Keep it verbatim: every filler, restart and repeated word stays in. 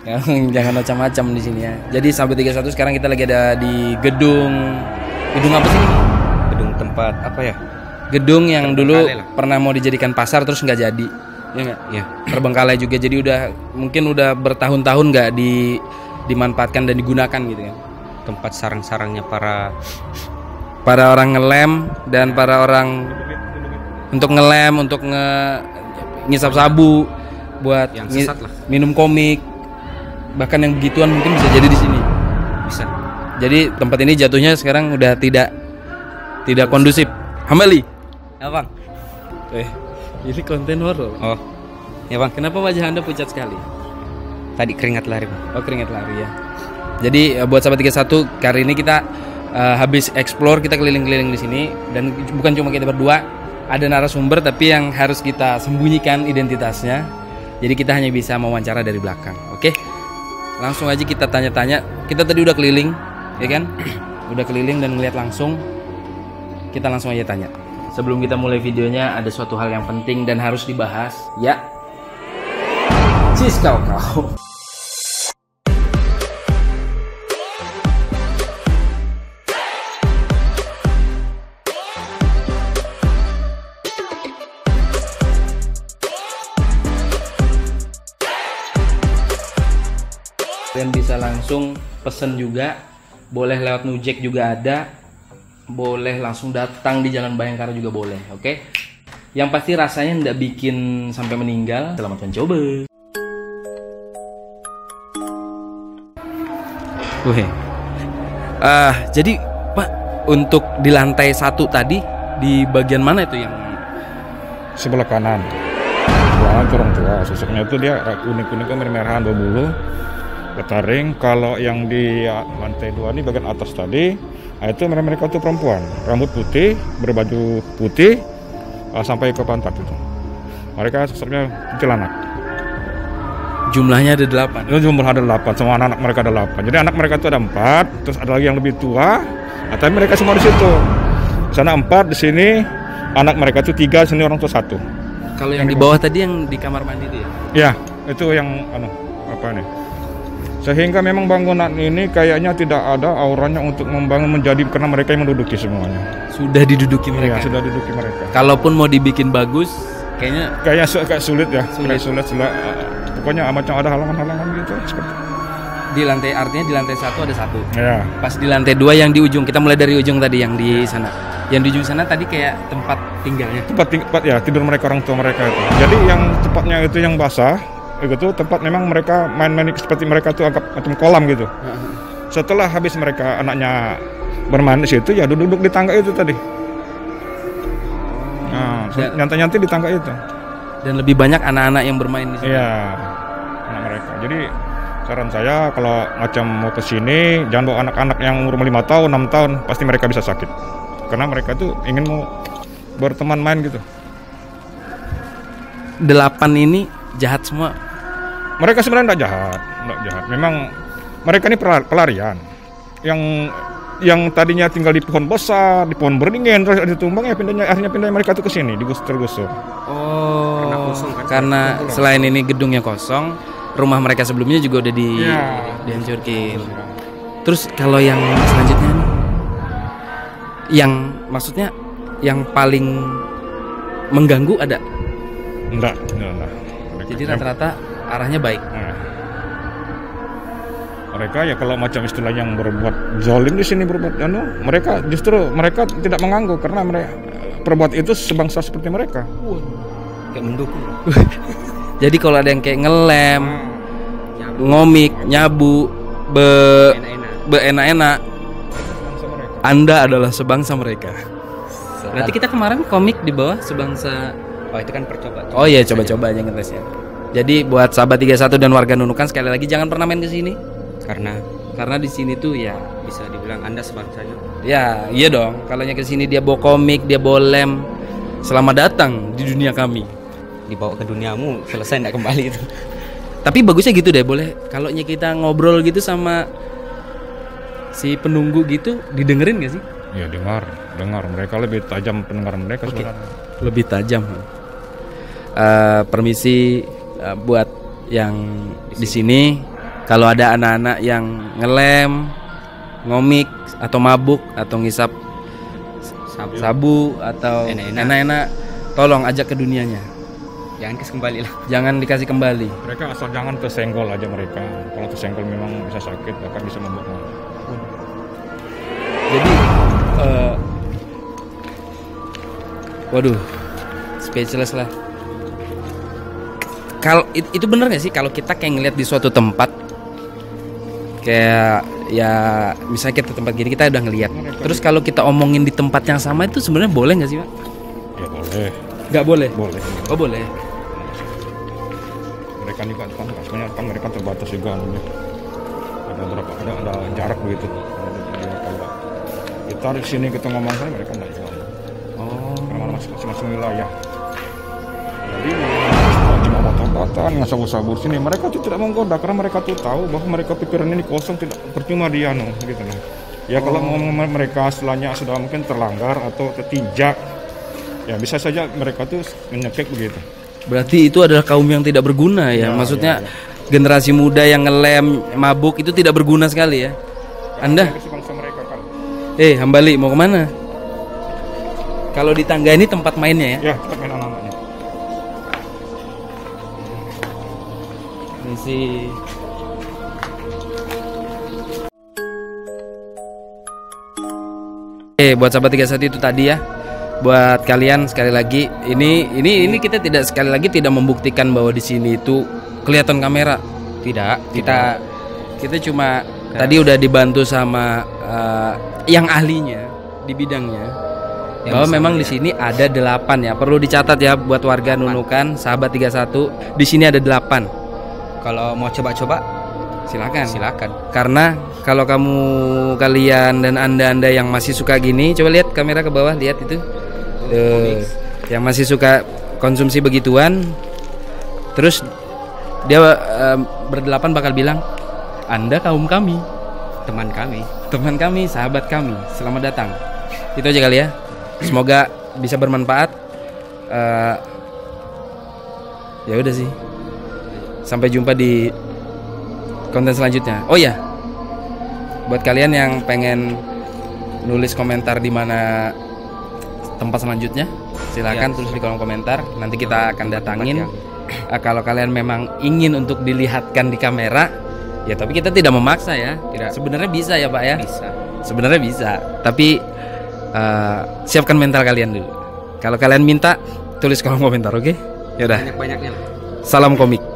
Jangan macam-macam di sini ya. Jadi Sahabat tiga puluh satu sekarang kita lagi ada di gedung gedung apa sih? Gedung tempat apa ya? Gedung yang dulu lah. pernah mau dijadikan pasar terus nggak jadi. Ya nggak? Iya. Terbengkalai juga. Jadi udah mungkin udah bertahun-tahun nggak di dimanfaatkan dan digunakan gitu kan. Tempat sarang-sarangnya para para orang ngelem dan para orang untuk ngelem, untuk nge ngisap sabu, buat yang sesat lah. Minum komik, bahkan yang begituan mungkin bisa jadi di sini. Bisa. Jadi tempat ini jatuhnya sekarang udah tidak tidak kondusif. Hamali, Ya bang. eh ini konten horor. Oh, ya bang. Kenapa wajah anda pucat sekali? Tadi keringat lari bang. Oh keringat lari ya. Jadi uh, buat Sahabat tiga puluh satu kali ini kita uh, habis explore, kita keliling-keliling di sini dan bukan cuma kita berdua, ada narasumber tapi yang harus kita sembunyikan identitasnya. Jadi kita hanya bisa mewawancara dari belakang. Oke? Langsung aja kita tanya-tanya. Kita tadi udah keliling, ya kan? Udah keliling dan ngeliat langsung. Kita langsung aja tanya. Sebelum kita mulai videonya ada suatu hal yang penting dan harus dibahas, ya. Cis kau kau. Kalian bisa langsung pesen juga, boleh lewat Nujek juga ada, boleh langsung datang di Jalan Bayangkara juga boleh, oke? Yang pasti rasanya nggak bikin sampai meninggal. Selamat mencoba. Wih, ah jadi Pak, untuk di lantai satu tadi di bagian mana itu yang sebelah kanan? Ruangan itu orang tua, sosoknya itu dia kuning-kuning ke merah-merahan berbulu. Ketaring. Kalau yang di lantai dua ini bagian atas tadi, nah itu mereka itu perempuan, rambut putih, berbaju putih, uh, sampai ke pantat itu. Mereka sosoknya kuntilanak. jumlahnya ada delapan? Itu jumlah ada delapan, semua anak, anak mereka ada delapan. Jadi anak mereka itu ada empat, terus ada lagi yang lebih tua, nah, tapi mereka semua di situ. Di sana empat, di sini anak mereka itu tiga, sini orang tua satu. Kalau yang, yang di bawah tadi yang di kamar mandi itu ya? Ya, itu yang anu apa nih? Sehingga memang bangunan ini kayaknya tidak ada auranya untuk membangun menjadi, karena mereka yang menduduki semuanya. Sudah diduduki mereka? Iya, sudah diduduki mereka. Kalaupun mau dibikin bagus, kayaknya kayaknya su kayak sulit ya. Sulit. Kayak sulit, sulit. Pokoknya macam ada halangan-halangan gitu. Seperti. Di lantai, artinya di lantai satu ada satu. Ya. Pas di lantai dua yang di ujung, kita mulai dari ujung tadi yang di sana. Yang di ujung sana tadi kayak tempat tinggalnya. Tempat, tempat ya tidur mereka, orang tua mereka itu. Jadi yang tempatnya itu yang basah. Itu tempat memang mereka main-main seperti mereka tuh agak macam kolam gitu. Setelah habis mereka anaknya bermain di situ, ya duduk-duduk di tangga itu tadi. Nah, nyantai-nyantai di tangga itu. Dan lebih banyak anak-anak yang bermain di sini. Iya, anak mereka. Jadi saran saya kalau macam mau ke sini, jangan bawa anak-anak yang umur lima tahun, enam tahun, pasti mereka bisa sakit. Karena mereka tuh ingin mau berteman main gitu. Delapan ini jahat semua. Mereka sebenarnya tidak jahat, tidak jahat. Memang mereka ini pelarian. Yang yang tadinya tinggal di pohon besar, di pohon beringin, terus ditumbang ya pindahnya, akhirnya pindah mereka tuh ke sini, digusur-gusur. Oh, karena kosong kan? Karena selain ini gedungnya kosong, rumah mereka sebelumnya juga udah di ya. dihancurkan. Terus kalau yang selanjutnya nih, yang maksudnya yang paling mengganggu ada? Enggak, enggak, enggak. Jadi rata-rata arahnya baik. Nah, mereka ya kalau macam istilah yang berbuat zalim di sini berbuat anu, mereka justru mereka tidak mengganggu karena mereka perbuat itu sebangsa seperti mereka. Kayak mendukung. Jadi kalau ada yang kayak ngelem, Nyabu. ngomik, nyabu, be Enak-enak. be enak-enak, Anda adalah sebangsa mereka. Berarti kita kemarin komik di bawah sebangsa. Oh itu kan percobaan. Oh iya, coba-coba aja ngetesnya. Jadi buat Sahabat tiga puluh satu dan warga Nunukan sekali lagi jangan pernah main ke sini. Karena Karena di sini tuh ya, bisa dibilang Anda sebangsanya. ya iya dong. Kalau nya ke sini dia bawa komik, dia bawa lem. Selamat datang di dunia kami. Dibawa ke duniamu, selesai enggak kembali itu. Tapi bagusnya gitu deh, boleh kalau nya kita ngobrol gitu sama si penunggu gitu, didengerin gak sih? Ya dengar, dengar mereka lebih tajam pendengaran mereka Oke. sebenarnya. Lebih tajam. Uh, permisi uh, buat yang di sini Kalau ada anak-anak yang ngelem, ngomik atau mabuk atau ngisap Sabu. sabu atau Enak-enak. enak-enak, tolong ajak ke dunianya. Jangan kes kembali lah. Jangan dikasih kembali. Mereka asal jangan tersenggol aja mereka. Kalau tersenggol memang bisa sakit, bahkan bisa membunuh. Jadi eh, waduh, speechless lah. Kalau it- itu bener nggak sih kalau kita kayak ngeliat di suatu tempat, kayak ya misalnya kita tempat gini kita udah ngeliat, terus kalau kita omongin di tempat yang sama itu sebenarnya boleh nggak sih, Pak? Ya boleh, Nggak boleh. boleh. Oh boleh. Mereka juga kan, maksudnya kan mereka terbatas juga anunya. Ada berapa, ada, ada jarak begitu. Ya, kalau kita di sini kita ngomong sama mereka nggak jual. Oh. Karena masing-masing wilayah. Jadi cuma otot-ototan ngasabur-sabur sini. Mereka tuh tidak menggoda karena mereka tuh tahu bahwa mereka pikiran ini kosong, tidak percuma dia no, gitu loh. Ya kalau Oh. ngomong mereka setelahnya sudah mungkin terlanggar atau ketinjak, ya bisa saja mereka tuh menyekik begitu. Berarti itu adalah kaum yang tidak berguna ya. Ya, Maksudnya ya, ya. generasi muda yang ngelem, mabuk itu tidak berguna sekali ya. Anda, Bangsa mereka kan. eh Hambali mau kemana? Kalau di tangga ini tempat mainnya ya. Ya, kita main anak-anaknya. Ini sih. Eh, buat sahabat tiga puluh satu itu tadi ya. Buat kalian sekali lagi, ini ini ini kita tidak sekali lagi tidak membuktikan bahwa di sini itu kelihatan kamera. Tidak. Kita kita cuma tadi udah dibantu sama eh, yang ahlinya di bidangnya. Yang Bahwa bisa memang di melihat. sini ada delapan ya. Perlu dicatat ya buat warga Nunukan, sahabat tiga puluh satu. Di sini ada delapan. Kalau mau coba-coba Silakan. silakan. Karena kalau kamu kalian dan anda-anda yang masih suka gini, coba lihat kamera ke bawah, lihat itu. Tuh, yang masih suka konsumsi begituan, terus dia eh, berdelapan bakal bilang, Anda kaum kami, Teman kami. teman kami, sahabat kami, selamat datang. Itu aja kali ya. Semoga bisa bermanfaat. Eh, ya udah sih. Sampai jumpa di konten selanjutnya. Oh ya, buat kalian yang pengen nulis komentar di mana tempat selanjutnya, silakan Ya. tulis di kolom komentar. Nanti kita akan datangin. Tempat Eh, kalau kalian memang ingin untuk dilihatkan di kamera, ya tapi kita tidak memaksa ya. Tidak. Sebenarnya bisa ya Pak ya. Bisa. Sebenarnya bisa, tapi eh, siapkan mental kalian dulu. Kalau kalian minta, tulis kolom komentar, oke? Ya udah. Banyak-banyaknya lah. Salam komik.